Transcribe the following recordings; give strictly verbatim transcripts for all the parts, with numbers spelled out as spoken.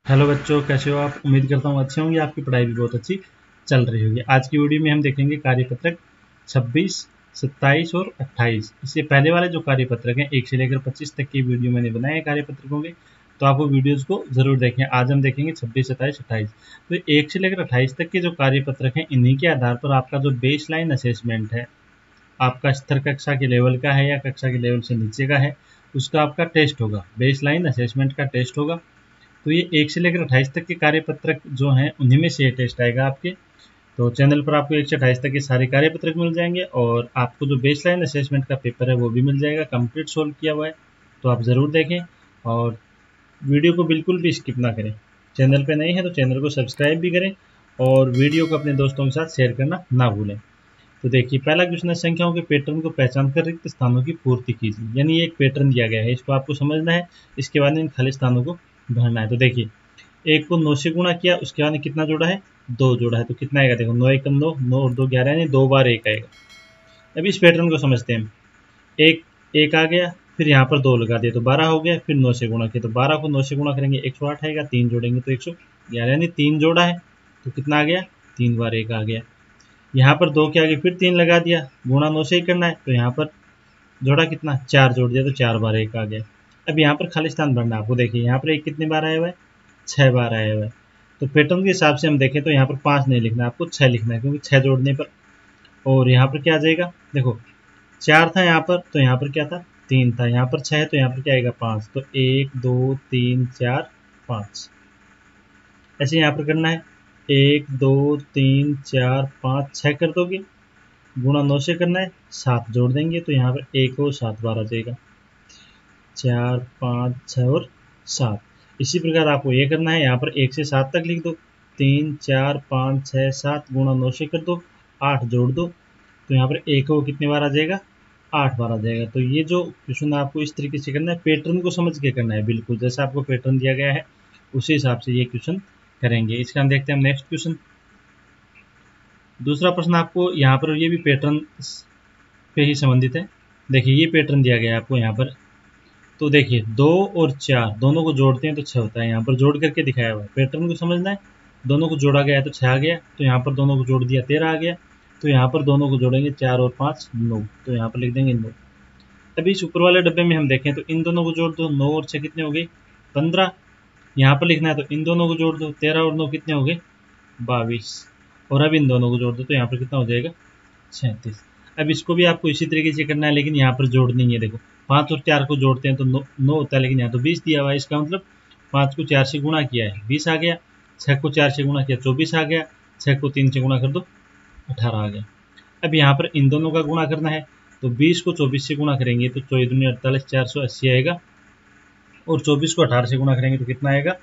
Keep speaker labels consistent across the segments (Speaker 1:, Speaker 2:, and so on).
Speaker 1: Hello बच्चों, कैसे हो आप। उम्मीद करता हूँ अच्छे होंगे, आपकी पढ़ाई भी बहुत अच्छी चल रही होगी। आज की वीडियो में हम देखेंगे कार्यपत्रक छब्बीस, सत्ताईस और अट्ठाईस। इससे पहले वाले जो कार्यपत्रक हैं एक से लेकर पच्चीस तक की वीडियो मैंने बनाए हैं कार्यपत्रकों के, तो आप वो वीडियोज़ को ज़रूर देखें। आज हम देखेंगे छब्बीस, सत्ताईस, अट्ठाईस। तो एक से लेकर अट्ठाईस तक के जो कार्यपत्रक हैं, इन्हीं के आधार पर आपका जो बेस लाइन असेसमेंट है, आपका स्तर कक्षा के लेवल का है या कक्षा के लेवल से नीचे का है, उसका आपका टेस्ट होगा। बेस लाइन असेसमेंट का टेस्ट होगा। तो ये एक से लेकर अट्ठाईस तक के कार्यपत्रक जो हैं, उन्हीं में से ये टेस्ट आएगा आपके। तो चैनल पर आपको एक से अट्ठाईस तक के सारे कार्यपत्रक मिल जाएंगे और आपको जो बेसलाइन असेसमेंट का पेपर है वो भी मिल जाएगा, कंप्लीट सोल्व किया हुआ है। तो आप ज़रूर देखें और वीडियो को बिल्कुल भी स्किप ना करें। चैनल पर नए हैं तो चैनल को सब्सक्राइब भी करें और वीडियो को अपने दोस्तों के साथ शेयर करना ना भूलें। तो देखिए, पहला क्वेश्चन है, संख्याओं के पैटर्न को पहचान कर रिक्त स्थानों की पूर्ति कीजिए। यानी एक पैटर्न दिया गया है, इसको आपको समझना है, इसके बाद इन खाली स्थानों को भरना है। तो देखिए, एक को नौ से गुणा किया, उसके बाद कितना जोड़ा है, दो जोड़ा है, तो कितना आएगा, देखो नौ एक नौ, नौ और दो ग्यारह, यानी दो बार एक आएगा। अब इस पैटर्न को समझते हैं हम। एक एक आ गया, फिर यहाँ पर दो लगा दिया तो बारह हो गया, फिर नौ से गुणा किया तो बारह को नौ से गुणा करेंगे एक सौ आठ आएगा, तीन जोड़ेंगे तो एक सौ ग्यारह, यानी तीन जोड़ा है तो कितना आ गया, तीन बार एक आ गया। यहाँ पर दो के आगे फिर तीन लगा दिया, गुणा नौ से ही करना है, तो यहाँ पर जोड़ा कितना, चार जोड़ दिया तो चार बार एक आ गया। अब यहाँ पर खाली स्थान भरना है आपको। देखिए, यहाँ पर एक कितनी बार आया हुआ है, छः बार आया हुआ है। तो पैटर्न के हिसाब से हम देखें तो यहाँ पर पाँच नहीं लिखना है, आपको छः लिखना है, क्योंकि छः जोड़ने पर। और यहाँ पर क्या आ जाएगा, देखो चार था यहाँ पर, तो यहाँ पर क्या था, तीन था, यहाँ पर छः है तो यहाँ पर क्या आएगा, पाँच। तो एक दो तीन चार पाँच, ऐसे यहाँ पर करना है। एक दो तीन चार पाँच, छः कर दोगे, गुणा नौ से करना है, सात जोड़ देंगे तो यहाँ पर एक और सात बार आ जाएगा, चार पाँच छः और सात। इसी प्रकार आपको ये करना है, यहाँ पर एक से सात तक लिख दो, तीन चार पाँच छः सात, गुणा नौ से कर दो, आठ जोड़ दो, तो यहाँ पर एक को कितनी बार आ जाएगा, आठ बार आ जाएगा। तो ये जो क्वेश्चन आपको इस तरीके से करना है, पैटर्न को समझ के करना है, बिल्कुल जैसा आपको पैटर्न दिया गया है उसी हिसाब से ये क्वेश्चन करेंगे। इसका हम देखते हैं नेक्स्ट क्वेश्चन। दूसरा प्रश्न आपको यहाँ पर ये भी पैटर्न पे ही संबंधित है। देखिए, ये पैटर्न दिया गया है आपको यहाँ पर। तो देखिए, दो और चार दोनों को जोड़ते हैं तो छः होता है, यहाँ पर जोड़ करके दिखाया हुआ है। पैटर्न को समझना है, दोनों को जोड़ा गया है तो छः आ गया, तो यहाँ पर दोनों को जोड़ दिया तेरह आ गया, तो यहाँ पर दोनों को जोड़ेंगे चार और पाँच नौ, तो यहाँ पर लिख देंगे नौ। अभी इस ऊपर वाले डब्बे में हम देखें तो इन दोनों को जोड़ दो, नौ और छः कितने हो गए, पंद्रह। यहाँ पर लिखना है तो इन दोनों को जोड़ दो, तेरह और नौ कितने हो गए, बाईस। और अब इन दोनों को जोड़ दो तो यहाँ पर कितना हो जाएगा, सैंतीस। अब इसको भी आपको इसी तरीके से करना है, लेकिन यहाँ पर जोड़ नहीं है। देखो, पाँच और चार को जोड़ते हैं तो नौ नौ होता है, लेकिन यहाँ तो बीस दिया हुआ है। इसका मतलब पाँच को चार से गुणा किया है, बीस आ गया, छः को चार से गुणा किया चौबीस आ गया, छः को तीन से गुणा कर दो, अठारह आ गया। अब यहाँ पर इन दोनों का गुणा करना है, तो बीस को चौबीस से गुणा करेंगे तो चौदह दूनी अड़तालीस, चार सौ अस्सी आएगा, और चौबीस को अठारह से गुणा करेंगे तो कितना आएगा,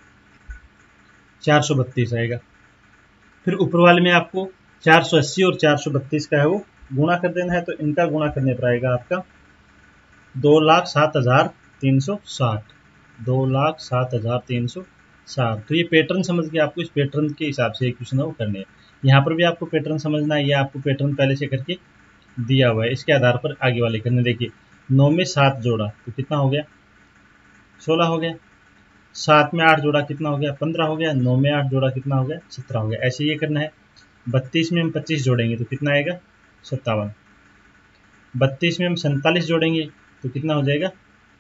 Speaker 1: चार सौ बत्तीस आएगा। फिर ऊपर वाले में आपको चार सौ अस्सी और चार सौ बत्तीस का है वो गुणा कर देना है, तो इनका गुणा करने पर आएगा आपका दो लाख सात हज़ार तीन सौ साठ, दो लाख सात हज़ार तीन सौ साठ। तो ये पैटर्न समझ के आपको इस पैटर्न के हिसाब से क्वेश्चन है वो करने हैं। यहाँ पर भी आपको पैटर्न समझना है, ये आपको पैटर्न पहले से करके दिया हुआ है, इसके आधार पर आगे वाले करने। देखिए, नौ में सात जोड़ा तो कितना हो गया, सोलह हो गया, सात में आठ जोड़ा कितना हो गया, पंद्रह हो गया, नौ में आठ जोड़ा कितना हो गया, सत्रह हो गया। ऐसे ये करना है। बत्तीस में हम पच्चीस जोड़ेंगे तो कितना आएगा, सत्तावन। बत्तीस में हम सैंतालीस जोड़ेंगे तो कितना हो जाएगा,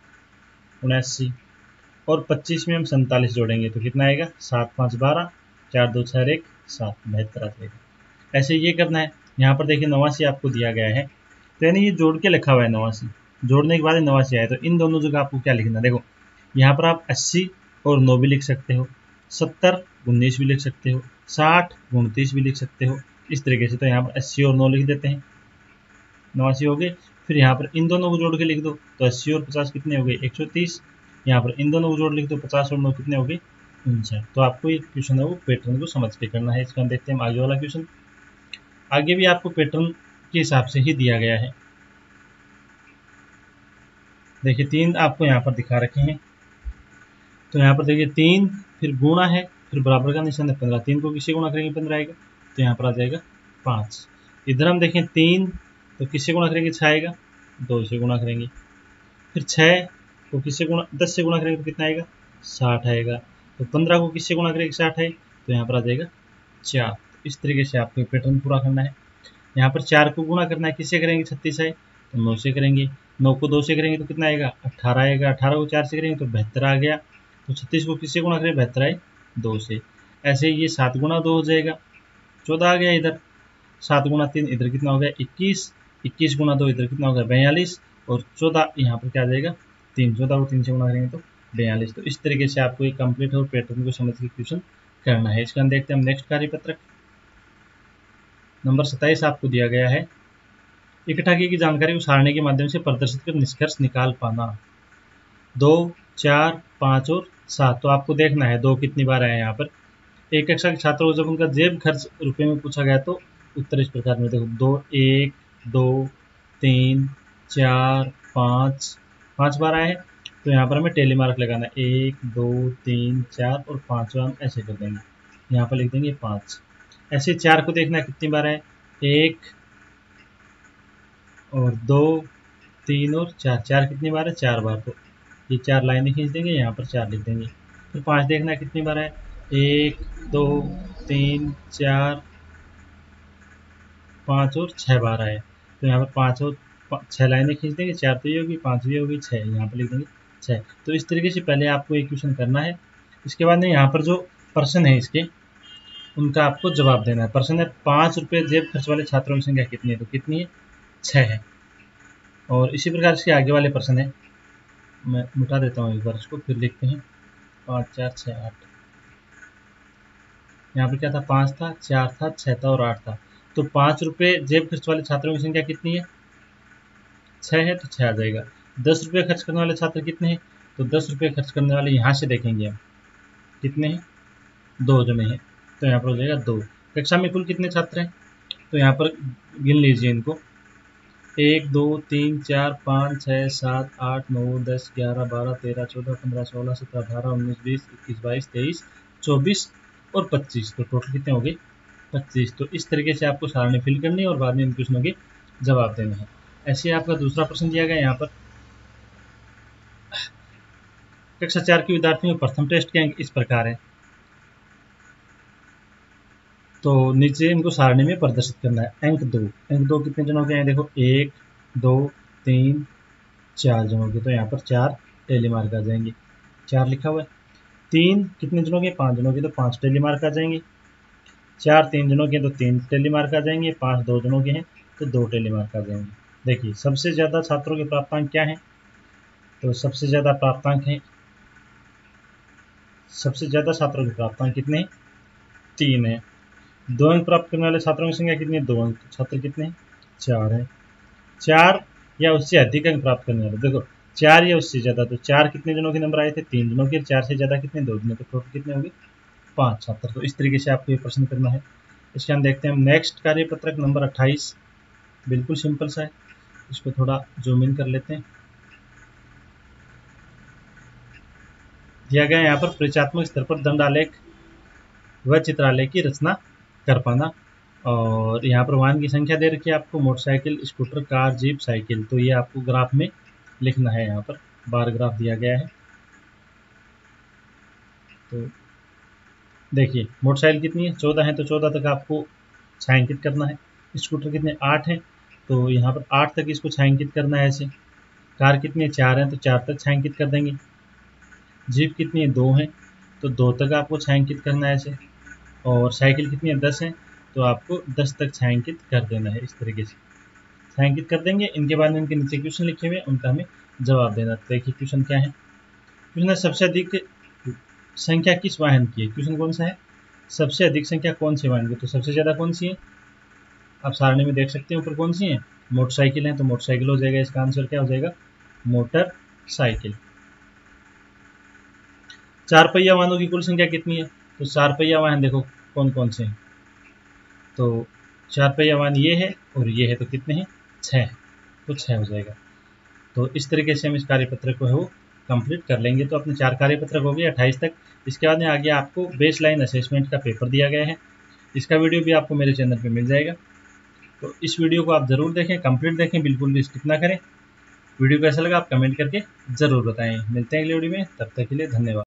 Speaker 1: उनासी। और पच्चीस में हम सैंतालीस जोड़ेंगे तो कितना आएगा, सात पाँच बारह, चार दो छः एक, सात, बहत्तर आ जाएगा। ऐसे ये करना है। यहाँ पर देखिए, नवासी आपको दिया गया है, तो यानी ये जोड़ के लिखा हुआ है नवासी, जोड़ने के बाद नवासी आया, तो इन दोनों जगह आपको क्या लिखना है, देखो यहाँ पर आप अस्सी और नौ भी लिख सकते हो, सत्तर उन्नीस भी लिख सकते हो, साठ उनतीस भी लिख सकते हो, इस तरीके से। तो यहाँ पर अस्सी और नौ लिख देते हैं, नवासी हो गए। फिर यहाँ पर इन दोनों को जोड़ के लिख दो, तो अस्सी और पचास कितने हो गए, एक सौ तीस। यहाँ पर इन दोनों को जोड़ लिख दो, पचास और नौ कितने हो गए, उनसठ। तो आपको ये क्वेश्चन है वो पैटर्न को समझ के करना है। इसका हम देखते हैं आगे वाला क्वेश्चन। आगे भी आपको पैटर्न के हिसाब से ही दिया गया है। देखिए, तीन आपको यहाँ पर दिखा रखे हैं, तो यहाँ पर देखिए तीन, फिर गुणा है, फिर बराबर का निशान है, पंद्रह। तीन को किससे गुणा करेंगे, पंद्रह आएगा, तो यहाँ पर आ जाएगा पाँच। इधर हम देखें तीन, तो किससे गुणा करेंगे, छः आएगा, दो से गुणा करेंगे। फिर छः को किससे गुणा, दस से गुणा करेंगे तो कितना आएगा, साठ आएगा। तो पंद्रह को किससे गुणा करेंगे, साठ है तो यहाँ पर आ जाएगा चार। तो इस तरीके से आपको पैटर्न पूरा करना है। यहाँ पर चार को गुणा करना है, किससे करेंगे, छत्तीस है तो नौ से करेंगे, नौ को दो से करेंगे तो कितना आएगा, अट्ठारह आएगा, अट्ठारह को चार से करेंगे तो बहत्तर आ गया। तो छत्तीस को किससे गुणा करें, बहत्तर आए दो से। ऐसे ये सात गुणा दो हो जाएगा, चौदह आ गया इधर, सात गुणा तीन इधर कितना हो गया इक्कीस, इक्कीस गुणा दो इधर कितना हो गया बयालीस, और चौदह यहाँ पर क्या आ जाएगा तीन, चौदह को तीन से गुणा करेंगे तो बयालीस। तो इस तरीके से आपको एक कंप्लीट और पैटर्न को समझ के क्वेश्चन करना है। इसका हम देखते हैं हम नेक्स्ट कार्यपत्रक नंबर सत्ताईस आपको दिया गया है। इकट्ठा की गई जानकारी को सारणी के माध्यम से प्रदर्शित कर निष्कर्ष निकाल पाना। दो, चार, पाँच और सात, तो आपको देखना है दो कितनी बार आया यहाँ पर। एक कक्षा के छात्रों को जब उनका जेब खर्च रुपए में पूछा गया तो उत्तर इस प्रकार में देखो, दो, एक, दो, तीन, चार, पाँच, पाँच बार आए तो यहाँ पर हमें टेली मार्क लगाना है, एक, दो, तीन, चार और पाँचवा हम ऐसे कर देंगे, यहाँ पर लिख देंगे पाँच। ऐसे चार को देखना है कितनी बार है, एक और दो, तीन और चार, चार कितनी बार है, चार बार, तो ये चार लाइनें खींच देंगे, यहाँ पर चार लिख देंगे। फिर पाँच देखना है कितनी बार है, एक, दो, तीन, चार, पाँच और छः बार आए तो यहाँ पर पाँच और छः लाइनें खींच देंगे, चार तो ये होगी, पाँच भी होगी, छः यहाँ पर लिख देंगे छः। तो इस तरीके से पहले आपको एक क्वेश्चन करना है। इसके बाद में यहाँ पर जो प्रश्न है इसके उनका आपको जवाब देना है। प्रश्न है पाँच रुपये जेब खर्च वाले छात्रों की संख्या कितनी है, तो कितनी है, छः है। और इसी प्रकार इसके आगे वाले प्रश्न है, मैं मिटा देता हूँ एक बार इसको, फिर लिखते हैं पाँच, चार, छः, आठ। यहाँ पर क्या था, पाँच था, चार था, छः था और आठ था। तो पाँच रुपये जेब खर्च वाले छात्रों की संख्या कितनी है, छः है तो छः आ जाएगा। दस रुपये खर्च करने वाले छात्र कितने हैं, तो दस रुपये खर्च करने वाले यहाँ से देखेंगे हम कितने हैं, दो जने हैं तो यहाँ पर हो जाएगा दो। कक्षा में कुल कितने छात्र हैं, तो यहाँ पर गिन लीजिए इनको, एक, दो, तीन, चार, पाँच, छः, सात, आठ, नौ, दस, ग्यारह, बारह, तेरह, चौदह, पंद्रह, सोलह, सत्रह, अठारह, उन्नीस, बीस, इक्कीस, बाईस, तेईस, चौबीस और पच्चीस। तो टोटल कितने हो गए, पच्चीस। तो इस तरीके से आपको सारणी फिल करनी है और बाद में इन क्वेश्चनों के जवाब देने हैं। ऐसे आपका दूसरा प्रश्न दिया गया यहाँ पर, कक्षा चार के विद्यार्थियों में प्रथम टेस्ट के अंक इस प्रकार है। तो नीचे इनको सारणी में प्रदर्शित करना है। अंक दो, अंक दो कितने जनों के हैं, देखो एक, दो, तीन, चार जनों के, तो यहाँ पर चार टेली मार्क आ जाएंगे, चार लिखा हुआ है। तीन कितने जनों के, पाँच जनों के, तो पाँच टेली मार्क आ जाएंगे। चार तीन जनों के तो तीन टेली मार्क आ जाएंगे। पाँच दो जनों के हैं तो दो टेली मार्क आ जाएंगे। देखिए सबसे ज़्यादा छात्रों के प्राप्तांक क्या हैं, तो सबसे ज़्यादा प्राप्तांक हैं, सबसे ज़्यादा छात्रों के प्राप्तांक कितने हैं, तीन है। दो अंक प्राप्त करने वाले छात्रों की संख्या कितनी है, दो अंक, छात्र कितने हैं, चार है। चार या उससे अधिक अंक प्राप्त करने वाले, देखो चार या उससे ज़्यादा, तो चार कितने जनों के नंबर आए थे, तीन जनों के, चार से ज़्यादा कितने, दो जनों के, टोटल कितने होंगे, पाँच छात्र। तो इस तरीके से आपको ये प्रश्न करना है। इसके हम देखते हैं हम नेक्स्ट कार्यपत्रक नंबर अट्ठाईस, बिल्कुल सिंपल सा है, इसको थोड़ा जूम इन कर लेते हैं। दिया गया यहाँ पर परिचयात्मक स्तर पर दंड आलेख व चित्रालेख की रचना कर पाना, और यहाँ पर वाहन की संख्या दे रखी है आपको, motorcycle, scooter, car, jeep, cycle. तो ये आपको ग्राफ में लिखना है, यहाँ पर बार ग्राफ दिया गया है। तो देखिए मोटरसाइकिल कितनी है, चौदह है, तो चौदह तक आपको छायांकित करना है। स्कूटर कितने, आठ है, तो यहाँ पर आठ तक इसको छायांकित करना है ऐसे। कार कितनी है, चार है, तो चार तक छायांकित कर देंगे। जीप कितनी है, दो है, तो दो तक आपको छायांकित करना है ऐसे। और साइकिल कितनी है, दस है, तो आपको दस तक छायांकित कर देना है। इस तरीके से छायांकित कर देंगे। इनके बाद में इनके नीचे क्वेश्चन लिखे हुए हैं, उनका हमें जवाब देना। तो देखिए क्वेश्चन क्या है, क्वेश्चन है सबसे अधिक संख्या किस वाहन की है। क्वेश्चन कौन सा है, सबसे अधिक संख्या कौन सी वाहन की, तो सबसे ज़्यादा कौन सी है, आप सारणी में देख सकते हैं ऊपर कौन सी है, मोटरसाइकिल है, तो मोटरसाइकिल हो जाएगा। इसका आंसर क्या हो जाएगा, मोटरसाइकिल। चार पहिया वाहनों की कुल संख्या कितनी है, तो चार पहिया वाहन देखो कौन कौन से हैं, तो चार पहिया वाहन ये है और ये है, तो कितने हैं, छः है, तो छः हो जाएगा। तो इस तरीके से हम इस कार्यपत्र को है वो कंप्लीट कर लेंगे। तो अपने चार कार्यपत्रक हो गए अट्ठाईस तक। इसके बाद में आगे आपको बेस लाइन असेसमेंट का पेपर दिया गया है, इसका वीडियो भी आपको मेरे चैनल पे मिल जाएगा। तो इस वीडियो को आप ज़रूर देखें, कंप्लीट देखें, बिल्कुल भी स्किप ना करें। वीडियो कैसा लगा आप कमेंट करके ज़रूर बताएं। मिलते हैं अगले वीडियो में, तब तक के लिए धन्यवाद।